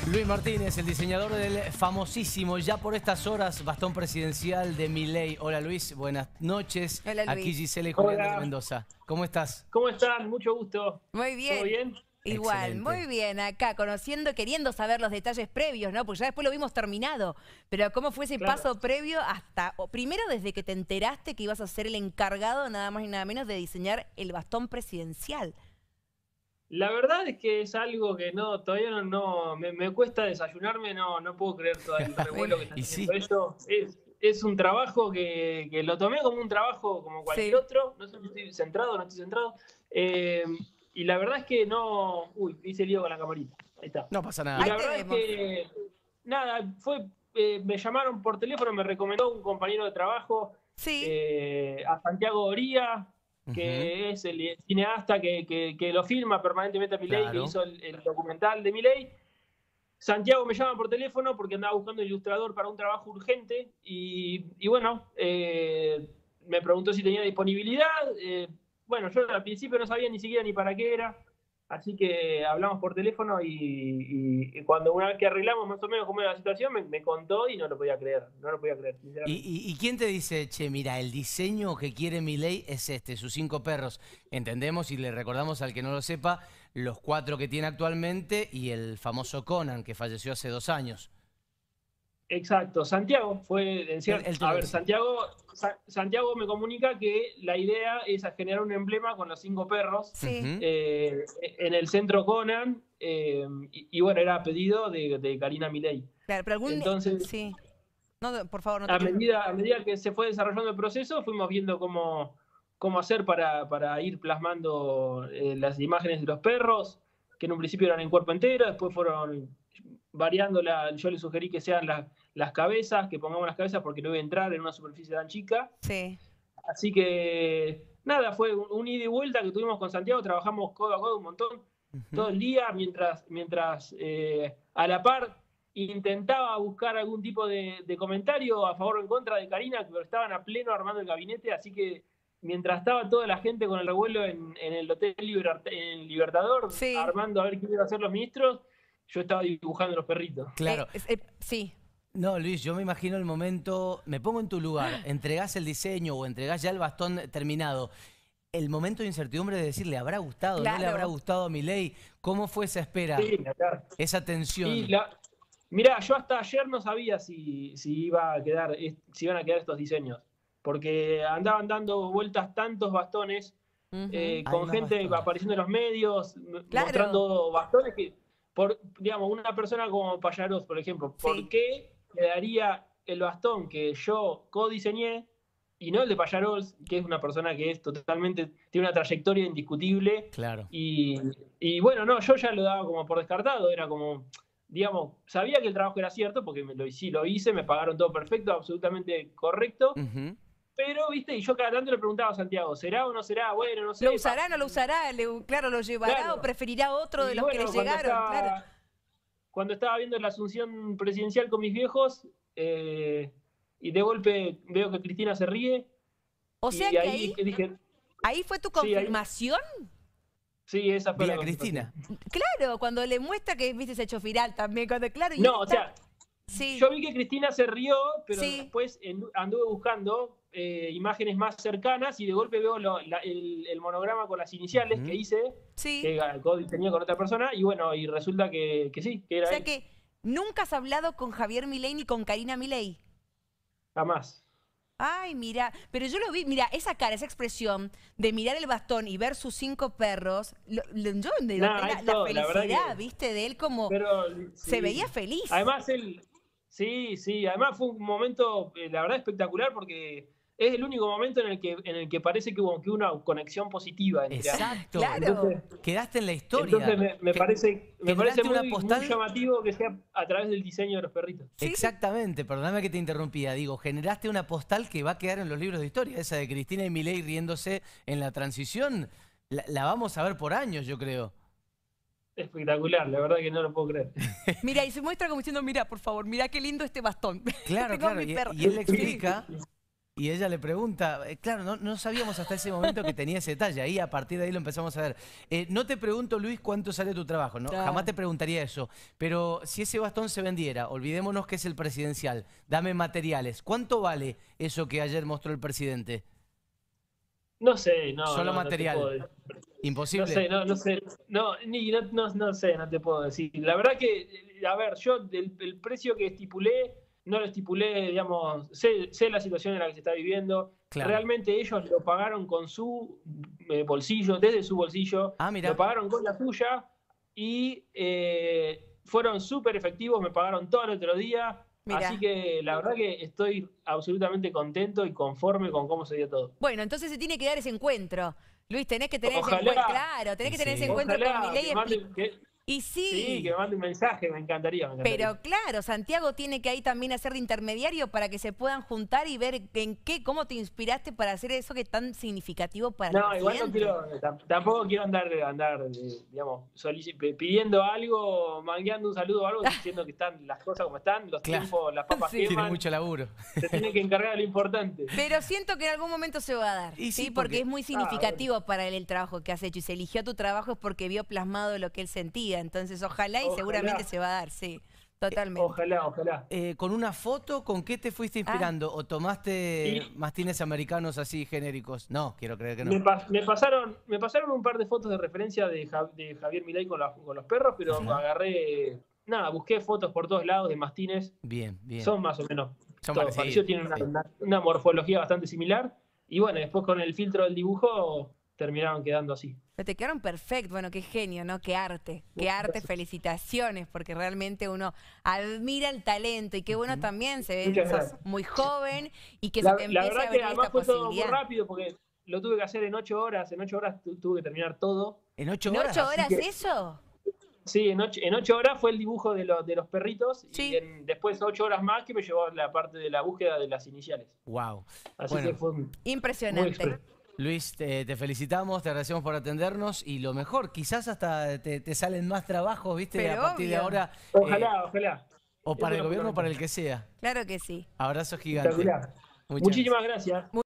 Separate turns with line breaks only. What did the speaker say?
Luis Martínez, el diseñador del famosísimo, ya por estas horas, bastón presidencial de Milei. Hola Luis, buenas noches.
Hola Luis.
Aquí Gisela y Julián de
Hola,
Mendoza. ¿Cómo estás?
¿cómo están? Mucho gusto.
Muy bien.
¿Todo bien?
Igual,
Excelente.
muy bien, acá conociendo, queriendo saber los detalles previos, ¿no? Porque ya después lo vimos terminado. Pero ¿cómo fue ese
Claro.
paso previo hasta, o primero desde que te enteraste que ibas a ser el encargado, nada más y nada menos, de diseñar el bastón presidencial?
La verdad es que es algo que todavía me cuesta desayunarme, no puedo creer todo el revuelo que está
Y
haciendo
sí.
esto. Es un trabajo que lo tomé como un trabajo como cualquier
Sí.
otro. No sé si estoy centrado o no estoy centrado. Y la verdad es que no... Uy, hice lío con la camarita. Ahí está.
No pasa
Y
nada.
Ahí
la
te
verdad es
vemos.
que, nada, me llamaron por teléfono, me recomendó un compañero de trabajo,
Sí.
a Santiago Oría,
Ujú.
que es el cineasta que lo filma permanentemente a Milei, que
Claro.
hizo el documental de Milei. Santiago me llama por teléfono porque andaba buscando un ilustrador para un trabajo urgente y bueno, me preguntó si tenía disponibilidad. Bueno, yo al principio no sabía ni siquiera ni para qué era, así que hablamos por teléfono y cuando una vez que arreglamos más o menos cómo era la situación, me contó y no lo podía creer,
¿Y,
sinceramente.
y quién te dice, che, mira, el diseño que quiere Milei es este, sus 5 perros? Entendemos y le recordamos al que no lo sepa, los 4 que tiene actualmente y el famoso Conan, que falleció hace 2 años.
Exacto, Santiago fue,
Él te
a
lo
ver,
dice.
Santiago me comunica que la idea es generar un emblema con los 5 perros
Sí.
Ujú.
en el centro Conan, y bueno, era a pedido de Karina Milei.
Claro, pero algún...
Entonces,
Sí. No, por favor, no te quiero...
a medida que se fue desarrollando el proceso, fuimos viendo cómo hacer para ir plasmando las imágenes de los perros, que en un principio eran en cuerpo entero, después fueron variando, yo le sugerí que sean las cabezas, que pongamos las cabezas porque no iba a entrar en una superficie tan chica.
Sí.
Así que nada, fue un ida y vuelta que tuvimos con Santiago, trabajamos codo a codo un montón todo
Ujú.
el día, mientras a la par intentaba buscar algún tipo de comentario a favor o en contra de Karina, pero estaban a pleno armando el gabinete, así que mientras estaba toda la gente con el revuelo en el Hotel en Libertador,
Sí.
armando a ver quién iba a ser los ministros, yo estaba dibujando los perritos.
Claro.
Sí.
No, Luis, yo me imagino el momento, me pongo en tu lugar, entregás el diseño o entregás ya el bastón terminado. El momento de incertidumbre de decir, ¿le habrá gustado? ¿No le habrá
Claro.
gustado a Milei? ¿Cómo fue esa espera?
Sí, acá.
Esa
Y
tensión.
mirá, yo hasta ayer no sabía si iban a quedar estos diseños, porque andaban dando vueltas tantos bastones,
Ujú.
Hay
con
más
gente
bastones.
apareciendo en los medios,
Claro.
mostrando bastones que, digamos, una persona como Payaros, por ejemplo, ¿por
Sí.
qué quedaría el bastón que yo codiseñé y no el de Payarols, que es una persona que es totalmente, tiene una trayectoria indiscutible?
Claro.
Y bueno, no, yo ya lo daba como por descartado, era como, digamos, sabía que el trabajo era cierto, porque sí lo hice, me pagaron todo perfecto, absolutamente correcto,
Ujú.
pero, viste, y yo cada tanto le preguntaba a Santiago, ¿será o no será? Bueno, no sé.
¿Lo usará, no lo usará? Claro, ¿lo llevará
Claro.
o preferirá otro de
Y
los que le
bueno,
llegaron? Claro.
cuando estaba viendo la asunción presidencial con mis viejos, y de golpe veo que Cristina se ríe,
O sea
y
que
ahí dije,
ahí fue tu
sí,
confirmación.
sí, esa fue
Vi
la
a
confirmación.
Cristina.
Claro, cuando le muestra que, viste, se ha hecho viral también. Cuando, claro, y
No, o
esta...
sea,
Sí,
yo vi que Cristina se rió, pero
sí.
después anduve buscando imágenes más cercanas y de golpe veo el monograma con las iniciales
Ujú.
que hice,
Sí.
que tenía con otra persona, y bueno, y resulta que sí, que
O
era
sea
él.
que nunca has hablado con Javier Milei ni con Karina Milei.
Jamás.
Ay, mira, pero yo lo vi, mira, esa cara, esa expresión de mirar el bastón y ver sus 5 perros, yo noté
Nah, es
la
todo, la verdad
felicidad,
que...
viste, de él como
Pero
se
sí.
veía feliz.
Además, sí, además fue un momento, la verdad, espectacular porque es el único momento en el que parece que hubo una conexión positiva entre ambos.
Exacto.
Claro.
Quedaste en la
Entonces
historia.
me parece
Generaste una
muy
postal.
llamativo que sea a través del diseño de los perritos.
Sí.
Exactamente, perdóname que te interrumpía. Digo, generaste una postal que va a quedar en los libros de historia. Esa de Cristina y Milei riéndose en la transición. La vamos a ver por años, yo creo.
Espectacular, la verdad que no lo puedo creer.
Mira, y se muestra como diciendo, mira, por favor, mira qué lindo este bastón.
Claro,
Tengo a
claro.
mi perro.
Y él le explica Y ella le pregunta, claro, no sabíamos hasta ese momento que tenía ese detalle, ahí a partir de ahí lo empezamos a ver. No te pregunto, Luis, cuánto sale tu trabajo, ¿no?
Claro.
Jamás te preguntaría eso, pero si ese bastón se vendiera, olvidémonos que es el presidencial, dame materiales, ¿cuánto vale eso que ayer mostró el presidente?
No sé, no.
Solo
no te
material.
puedo decir.
Imposible.
No sé, no sé. No sé, no te puedo decir. La verdad que, a ver, yo el precio que estipulé, no lo estipulé, digamos, sé la situación en la que se está viviendo.
Claro.
Realmente ellos lo pagaron con su bolsillo, desde su bolsillo.
Ah, mira.
Lo pagaron con la suya y fueron súper efectivos, me pagaron todo el otro día.
Mirá.
Así que la verdad que estoy absolutamente contento y conforme con cómo se dio todo.
Bueno, entonces se tiene que dar ese encuentro. Luis, tenés que tener ese
Ojalá.
encuentro. Claro, tenés que tener
Sí.
ese encuentro
Ojalá
con Milei.
que mande-
Y
Sí, que me mande un mensaje, me encantaría.
Pero claro, Santiago tiene que ahí también hacer de intermediario para que se puedan juntar y ver cómo te inspiraste para hacer eso que es tan significativo para
No,
el
igual no
presidente.
quiero, tampoco quiero andar digamos, pidiendo algo, mangueando un saludo o algo, diciendo que están las cosas como están, los
Claro.
tiempos, las papas
Sí.
Tiene
queman,
mucho laburo.
se tiene que encargar de lo importante.
Pero siento que en algún momento se va a dar,
Y sí,
¿sí? Porque
porque-
es muy significativo para él el trabajo que has hecho y se eligió tu trabajo es porque vio plasmado lo que él sentía. Entonces, ojalá y
Ojalá.
seguramente se va a dar, sí, totalmente.
Ojalá.
¿Con una foto con qué te fuiste inspirando? ¿O tomaste
Y-
mastines americanos así genéricos? No, quiero creer que no.
Me pasaron un par de fotos de referencia de Javier Milei con los perros, pero
Ujú.
agarré, nada, busqué fotos por todos lados de mastines.
Bien, bien.
Son más o menos
Son
todos
parecidos,
parecidos, tienen
sí.
una morfología bastante similar. Y bueno, después con el filtro del dibujo terminaron quedando así.
Pero te quedaron perfectos, bueno, qué genio, ¿no? Qué arte, felicitaciones, porque realmente uno admira el talento y qué bueno también se ve,
Muchas
sos
gracias.
muy joven y que
La
se te empiece a
verdad que
abrir
además
esta
fue todo muy
posibilidad.
rápido porque lo tuve que hacer en 8 horas. En 8 horas tuve que terminar todo.
¿En 8
¿En
horas?
8 horas
que-
eso?
Sí, en 8 horas fue el dibujo de los perritos
Sí.
y después 8 horas más que me llevó a la parte de la búsqueda de las iniciales.
Wow.
Así
Bueno,
que fue muy
Impresionante.
express.
Luis, te felicitamos, te agradecemos por atendernos y lo mejor, quizás hasta te salen más trabajos, ¿viste?
Pero
a partir de
obvio.
ahora.
Ojalá.
O para
Eso
el
es lo
gobierno o para el
fundamental.
que sea.
Claro que sí.
Abrazo gigante.
Espectacular.
Muchas
Muchísimas gracias.